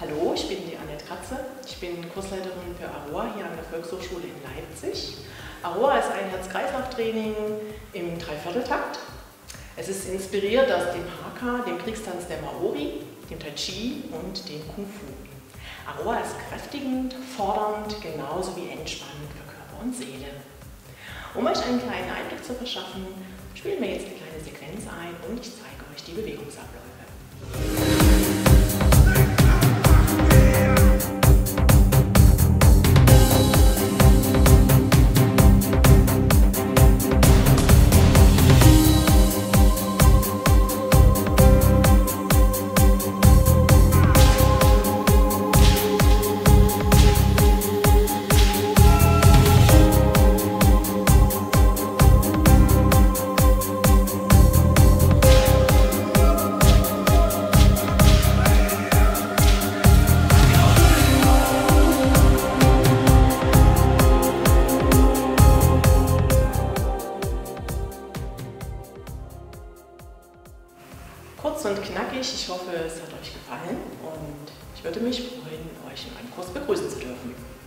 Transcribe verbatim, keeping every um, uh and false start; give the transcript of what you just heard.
Hallo, ich bin die Annette Kratze. Ich bin Kursleiterin für Aroa hier an der Volkshochschule in Leipzig. Aroa ist ein Herz-Kreislauf-Training im Dreivierteltakt. Es ist inspiriert aus dem Haka, dem Kriegstanz der Maori, dem Tai Chi und dem Kung Fu. Aroa ist kräftigend, fordernd, genauso wie entspannend für Körper und Seele. Um euch einen kleinen Einblick zu verschaffen, spielen wir jetzt eine kleine Sequenz ein und ich zeige euch die Bewegungsabläufe. Kurz und knackig, ich hoffe, es hat euch gefallen und ich würde mich freuen, euch in meinem Kurs begrüßen zu dürfen.